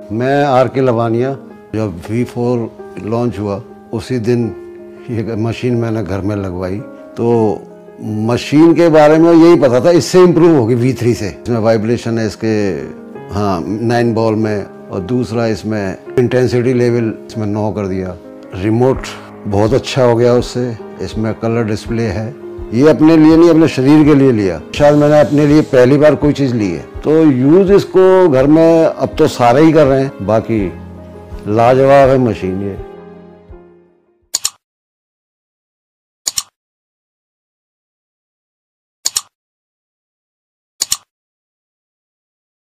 मैं R.K. लवानिया, जब V4 launch हुआ उसी दिन ये मशीन मैंने घर में लगवाई। तो मशीन के बारे में यही पता था इससे इम्प्रूव होगी V3 से। इसमें वाइब्रेशन है इसके 9 बॉल में, और दूसरा इसमें इंटेंसिटी लेवल इसमें 9 कर दिया। रिमोट बहुत अच्छा हो गया उससे। इसमें कलर डिस्प्ले है। ये अपने लिए नहीं, अपने शरीर के लिए लिया। शायद मैंने अपने लिए पहली बार कोई चीज़ ली है। तो यूज़ इसको घर में अब तो सारे ही कर रहे हैं। बाकी लाजवाब है मशीन ये।